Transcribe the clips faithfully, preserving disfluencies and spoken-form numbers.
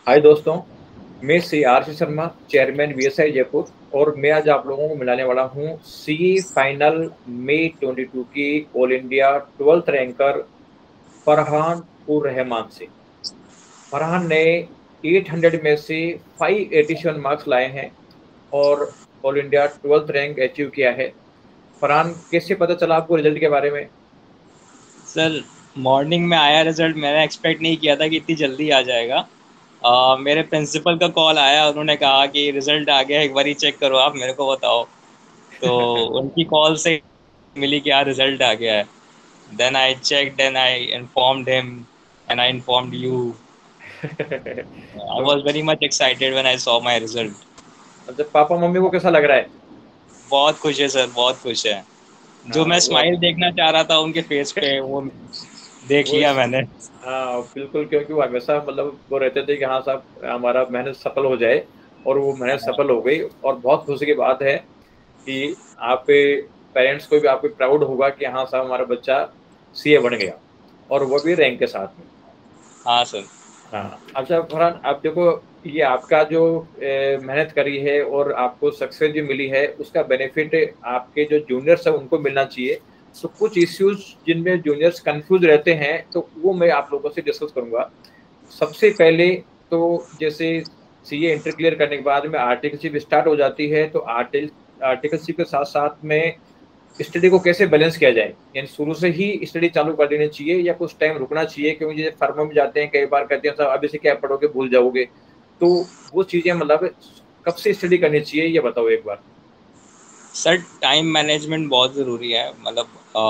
हाय दोस्तों, मैं C R C Sharma, chairman V S I Jaipur, और मैं आज आप लोगों को मिलाने वाला हूँ सी फाइनल मई बाईस की all India twelfth ranker Farhan ur Rahman से। फरहान ने आठ सौ में से पाँच सौ इक्यासी मार्क्स लाए हैं और all India twelfth rank achieve किया है। फरहान, कैसे पता चला आपको रिजल्ट के बारे में? सर, मॉर्निंग में आया रिजल्ट। मैंने एक्सपेक्ट नहीं किया था कि इतनी जल्दी आ जाएगा। अ, मेरे प्रिंसिपल का कॉल आया, उन्होंने कहा कि रिजल्ट आ गया, एक बार ही चेक करो, आप मेरे को बताओ। तो उनकी कॉल से मिली कि यार रिजल्ट आ गया है। Then I check, then I informed him and I informed you. I तो was very much excited when I saw my result. जब पापा मम्मी को कैसा लग रहा है? बहुत खुश है सर, बहुत खुश है। जो हाँ मैं वो स्माइल देखना चाह रहा था उनके फेस पे, वो देख वो लिया इस, मैंने। हाँ बिल्कुल, क्योंकि वो हमेशा मतलब वो रहते थे कि हाँ साहब हमारा मेहनत सफल हो जाए, और वो मेहनत सफल हो गई। और बहुत खुशी की बात है कि आप पेरेंट्स को भी आप पे प्राउड होगा कि हाँ साहब हमारा बच्चा सी ए बन गया, और वो भी रैंक के साथ में। हाँ सर। हाँ, अच्छा फरहान, आप देखो, ये आपका जो ए, मेहनत करी है और आपको सक्सेस जो मिली है, उसका बेनिफिट आपके जो जूनियर्स है उनको मिलना चाहिए। तो कुछ इश्यूज जिनमें जूनियर्स कंफ्यूज रहते हैं, तो वो मैं आप लोगों से डिस्कस करूंगा। सबसे पहले तो जैसे सी ए इंटर क्लियर करने के बाद में आर्टिकलशिप स्टार्ट हो जाती है, तो आर्टिकल आर्टिकलशिप के साथ साथ में स्टडी को कैसे बैलेंस किया जाए, यानी शुरू से ही स्टडी चालू कर देनी चाहिए या कुछ टाइम रुकना चाहिए? क्योंकि जैसे फर्म में जाते हैं, कई बार कहते हैं साहब अभी से क्या पढ़ोगे, भूल जाओगे। तो वो चीजें मतलब कब से स्टडी करनी चाहिए, ये बताओ एक बार। सर, टाइम मैनेजमेंट बहुत ज़रूरी है। मतलब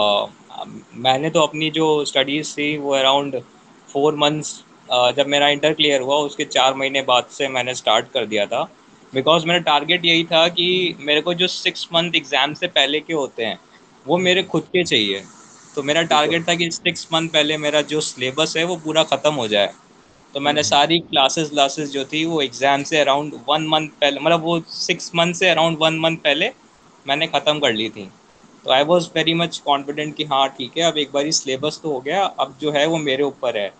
अ, मैंने तो अपनी जो स्टडीज़ थी वो अराउंड फोर मंथ्स, जब मेरा इंटर क्लियर हुआ उसके चार महीने बाद से मैंने स्टार्ट कर दिया था। बिकॉज मेरा टारगेट यही था कि मेरे को जो सिक्स मंथ एग्ज़ाम से पहले के होते हैं वो मेरे हम्म, खुद के चाहिए। तो मेरा बिल्कुल। टारगेट था कि सिक्स मंथ पहले मेरा जो सिलेबस है वो पूरा ख़त्म हो जाए। तो मैंने हम्म, सारी क्लासेस क्लासेस जो थी वो एग्ज़ाम से अराउंड वन मंथ पहले, मतलब वो सिक्स मंथ से अराउंड वन मंथ पहले मैंने ख़त्म कर ली थी। तो I was very much confident कि हाँ ठीक है, अब एक बार सिलेबस तो हो गया, अब जो है वो मेरे ऊपर है।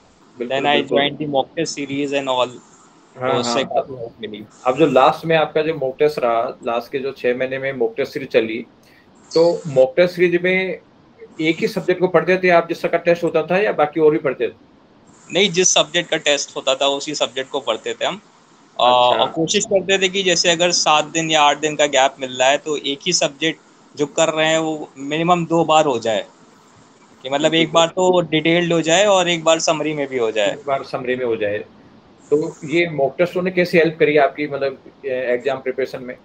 देन बिल्कुल आई बिल्कुल। Join the mock test series and all. तो हाँ उससे हाँ, तो काफ़ी हेल्प मिली। अब जो लास्ट में आपका जो मॉक टेस्ट रहा, लास्ट के जो छह महीने में मॉक टेस्ट सीरीज चली, तो मॉक टेस्ट सीरीज में एक ही सब्जेक्ट को पढ़ते थे आप जिसका टेस्ट होता था, या बाकी और भी पढ़ते थे? नहीं, जिस सब्जेक्ट का टेस्ट होता था उसी सब्जेक्ट को पढ़ते थे हम। अ, अच्छा। और कोशिश करते थे कि जैसे अगर सात दिन या आठ दिन का गैप मिल रहा है तो एक ही सब्जेक्ट जो कर रहे हैं वो मिनिमम दो बार हो जाए। कि मतलब बिल्कुल, एक बार तो डिटेल्ड हो जाए और एक बार समरी में भी हो जाए। एक बार समरी में हो जाए। तो ये मॉक टेस्टों ने कैसे हेल्प करी आपकी, मतलब एग्जाम प्रिपरेशन में?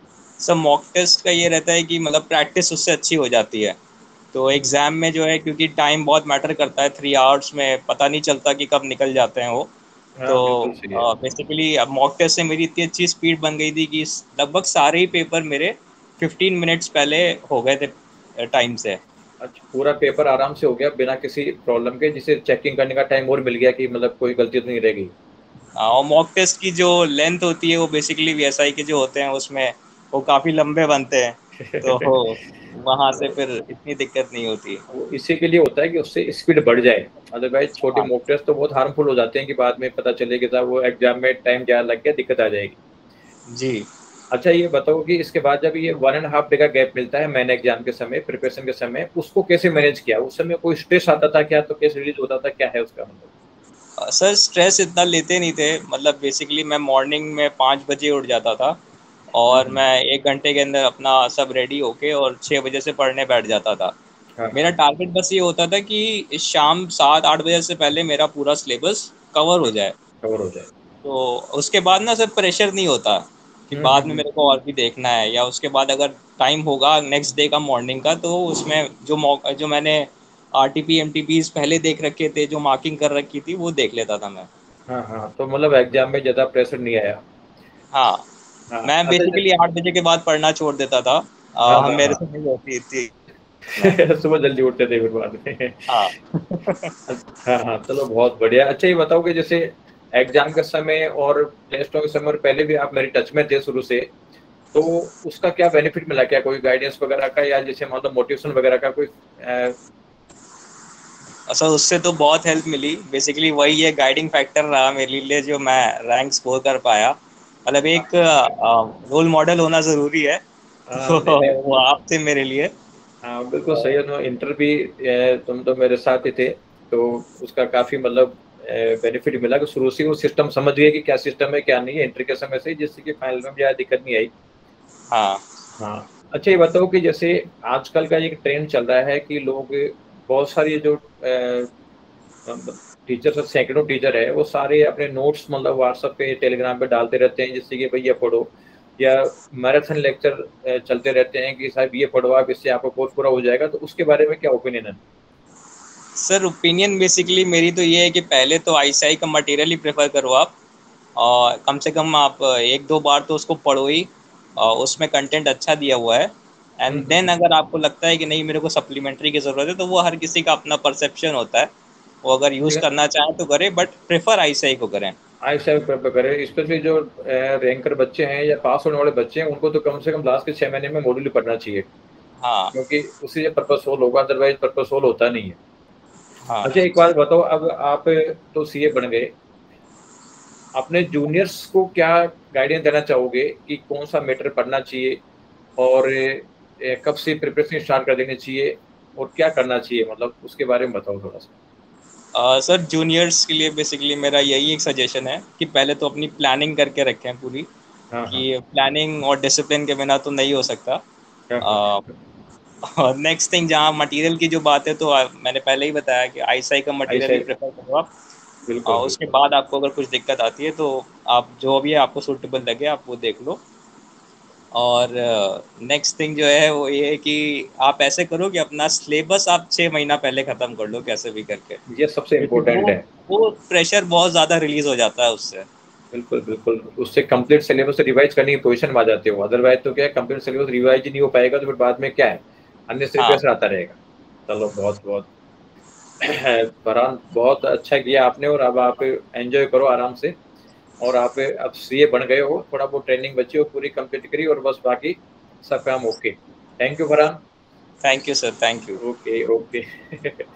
सब मॉक टेस्ट का ये रहता है कि मतलब प्रैक्टिस उससे अच्छी हो जाती है। तो एग्ज़ाम में जो है, क्योंकि टाइम बहुत मैटर करता है, थ्री आवर्स में पता नहीं चलता कि कब निकल जाते हैं वो। तो हाँ बिल्कुल सही है। बेसिकली अब मॉक टेस्ट से मेरी इतनी अच्छी स्पीड बन गई थी कि लगभग सारे ही पेपर मेरे फिफ्टीन मिनट्स पहले हो गए थे टाइम से। अच्छा, पूरा पेपर आराम से हो गया बिना किसी प्रॉब्लम के, जिसे चेकिंग करने का टाइम और मिल गया कि मतलब कोई गलती तो नहीं रह गई? हाँ, और मॉक टेस्ट की जो लेंथ होती है वो बेसिकली वी एस आई के जो होते हैं उसमें वो काफ़ी लंबे बनते हैं। तो वहाँ से वो फिर इतनी दिक्कत नहीं होती। वो इसी के लिए होता है कि उससे स्पीड बढ़ जाए। अदरवाइज छोटे हाँ मॉक टेस्ट तो बहुत हार्मफुल हो जाते हैं कि बाद में पता चले कि साहब वो एग्जाम में टाइम ज़्यादा लग गया, दिक्कत आ जाएगी। जी। अच्छा, ये बताओ कि इसके बाद जब ये वन एंड हाफ डे का गैप मिलता है मैंने एग्जाम के समय, प्रिपरेशन के समय, उसको कैसे मैनेज किया? उस समय कोई स्ट्रेस आता था क्या? तो कैसे रिलीज होता था, क्या है उसका मतलब? अ, सर, स्ट्रेस इतना लेते नहीं थे। मतलब बेसिकली मैं मॉर्निंग में पाँच बजे उठ जाता था और हम्म। मैं एक घंटे के अंदर अपना सब रेडी होके और छः बजे से पढ़ने बैठ जाता था। हाँ मेरा हाँ। टारगेट बस ये होता था कि शाम सात आठ बजे से पहले मेरा पूरा सिलेबस कवर हो जाए। कवर हो जाए। तो उसके बाद ना सर प्रेशर नहीं होता कि हम्म बाद हम्म में हम्म। मेरे को और भी देखना है, या उसके बाद अगर टाइम होगा नेक्स्ट डे का मॉर्निंग का तो उसमें जो मौका जो मैंने R T P M T Ps पहले देख रखे थे, जो मार्किंग कर रखी थी, वो देख लेता था मैं। हाँ हाँ, तो मतलब एग्जाम में ज्यादा प्रेशर नहीं आया। हाँ, हाँ। मैं अच्छा बेसिकली जब- आठ बजे के बाद पढ़ना छोड़ देता था। हाँ अ, हम हाँ मेरे हाँ। से नहीं होती थी मैं। सुबह जल्दी उठते थे फिर बाद में। हाँ। हाँ हाँ, चलो बहुत बढ़िया। अच्छा, ये बताओ कि जैसे एग्जाम के समय और टेस्टों के समय और पहले भी आप मेरे टच में थे शुरू से, तो उसका क्या बेनिफिट मिला? क्या कोई गाइडेंस वगैरह का, या जैसे मतलब मोटिवेशन वगैरह का कोई? सर उससे तो बहुत हेल्प मिली, बेसिकली वही है गाइडिंग फैक्टर रहा मेरे लिए जो मैं रैंक स्कोर कर पाया। मतलब एक रोल मॉडल होना ज़रूरी है, हाँ, तो नहीं नहीं, वो आप थे मेरे लिए। हाँ बिल्कुल सही है। तो इंटर भी ए, तुम तो मेरे साथ ही थे, तो उसका काफी मतलब बेनिफिट मिला कि शुरू से वो सिस्टम समझ गए कि क्या सिस्टम है क्या नहीं है इंटर के समय से, जिससे कि फाइनल में ज्यादा दिक्कत नहीं आई। हाँ हाँ, अच्छा ये बताओ कि जैसे आजकल का एक ट्रेंड चल रहा है कि लोग बहुत सारी जो टीचर, सैकड़ों टीचर है, वो सारे अपने नोट्स मतलब व्हाट्सएप पे टेलीग्राम पे डालते रहते हैं, जिससे कि भाई ये पढ़ो, या मैराथन लेक्चर चलते रहते हैं कि साहब ये पढ़ो आप, इससे आपका कोर्स पूरा हो जाएगा। तो उसके बारे में क्या ओपिनियन है? सर, ओपिनियन बेसिकली मेरी तो ये है कि पहले तो आईसीआई का मटेरियल ही प्रेफर करो आप, और कम से कम आप एक दो बार तो उसको पढ़ो ही, और उसमें कंटेंट अच्छा दिया हुआ है। Hmm and hmm then hmm. अगर आपको लगता है कि नहीं मेरे को सप्लीमेंट्री की ज़रूरत है, तो वो हर किसी का अपना परसेप्शन होता है, वो अगर यूज़ लेकिन करना चाहें तो करें, बट प्रेफर आईसीआई को करें। आई सेवन प्रेफर करें, स्पेशली जो रैंकर बच्चे हैं या पास होने वाले बच्चे हैं, उनको तो कम से कम लास्ट के छह महीने में मॉड्यूल पढ़ना चाहिए, हाँ क्योंकि उससे ये पर्पस सोल्व होगा, अदरवाइज पर्पस सोल्व होता नहीं है। हाँ। अच्छा एक बात बताओ, अब आप तो सीए बन गए, अपने जूनियर्स को क्या गाइडेंस देना चाहोगे कि कौन सा मैटर पढ़ना चाहिए, और ए, कब से प्रिपरेशन स्टार्ट कर देनी चाहिए, और क्या करना चाहिए, मतलब उसके बारे में बताओ थोड़ा सा। अ, सर जूनियर्स के लिए बेसिकली मेरा यही एक सजेशन है कि पहले तो अपनी प्लानिंग करके रखें पूरी, हाँ हाँ कि प्लानिंग और डिसिप्लिन के बिना तो नहीं हो सकता। हाँ हाँ। अ, और नेक्स्ट थिंग, जहाँ मटेरियल की जो बात है, तो आ, मैंने पहले ही बताया कि आईसीआई का मटेरियल ऐसे ही प्रेफर करो आप। बिल्कुल और उसके बिल्कुल। बाद आपको अगर कुछ दिक्कत आती है तो आप जो भी है आपको सूटेबल लगे आप वो देख लो। और नेक्स्ट थिंग जो है वो ये है कि आप ऐसे करो कि अपना सिलेबस आप छः महीना पहले ख़त्म कर लो कैसे भी करके, ये सबसे क्योंकि इम्पोर्टेंट वो है। वो प्रेशर बहुत ज़्यादा रिलीज़ हो जाता है उससे। बिल्कुल बिल्कुल, उससे कंप्लीट सिलेबस रिवाइज करने की पोजीशन में आ जाते हो, अदरवाइज तो क्या है, कंप्लीट सिलेबस रिवाइज ही नहीं हो पाएगा तो फिर बाद में क्या है, अननेसेसरी हाँ प्रेशर आता रहेगा। चलो बहुत बहुत फरहान, बहुत अच्छा किया आपने, और अब आप एंजॉय करो आराम से। और आप अब सीए बन गए हो, थोड़ा बहुत ट्रेनिंग बची हो पूरी कंप्लीट करी, और बस बाकी सब काम okay. Thank you Farhan. Thank you sir, thank you. Okay okay